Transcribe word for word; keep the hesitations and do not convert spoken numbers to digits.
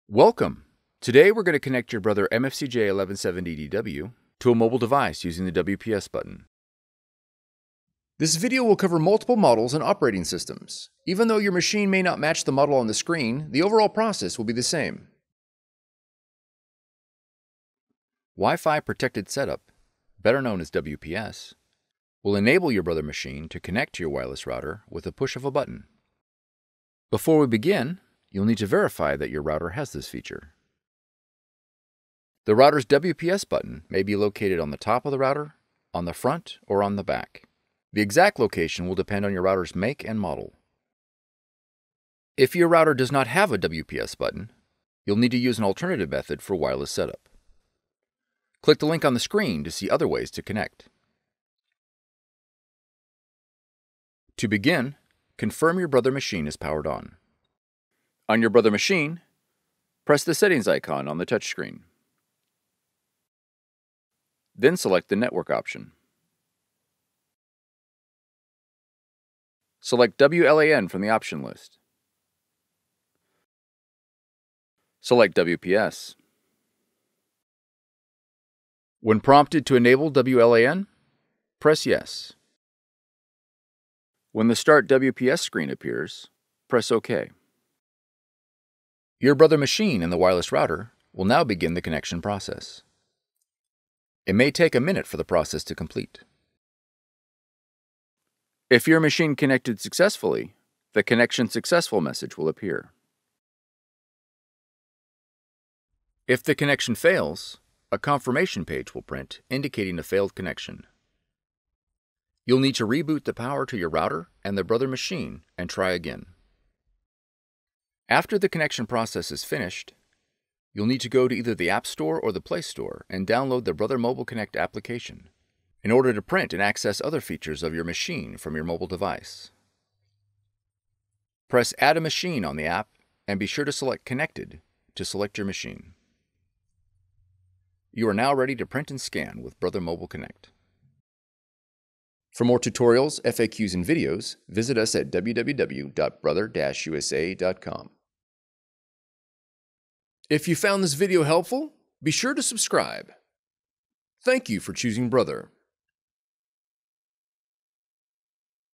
Welcome! Today we're going to connect your Brother M F C J eleven seventy D W to a mobile device using the W P S button. This video will cover multiple models and operating systems. Even though your machine may not match the model on the screen, the overall process will be the same. Wi-Fi Protected Setup, better known as W P S, will enable your Brother machine to connect to your wireless router with a push of a button. Before we begin, you'll need to verify that your router has this feature. The router's W P S button may be located on the top of the router, on the front, or on the back. The exact location will depend on your router's make and model. If your router does not have a W P S button, you'll need to use an alternative method for wireless setup. Click the link on the screen to see other ways to connect. To begin, confirm your Brother machine is powered on. On your Brother machine, press the settings icon on the touchscreen. Then select the network option. Select W L A N from the option list. Select W P S. When prompted to enable W L A N, press Yes. When the Start W P S screen appears, press OK. Your Brother machine and the wireless router will now begin the connection process. It may take a minute for the process to complete. If your machine connected successfully, the Connection Successful message will appear. If the connection fails, a confirmation page will print indicating a failed connection. You'll need to reboot the power to your router and the Brother machine and try again. After the connection process is finished, you'll need to go to either the App Store or the Play Store and download the Brother Mobile Connect application in order to print and access other features of your machine from your mobile device. Press Add a Machine on the app and be sure to select Connected to select your machine. You are now ready to print and scan with Brother Mobile Connect. For more tutorials, F A Qs, and videos, visit us at w w w dot brother dash u s a dot com. If you found this video helpful, be sure to subscribe. Thank you for choosing Brother.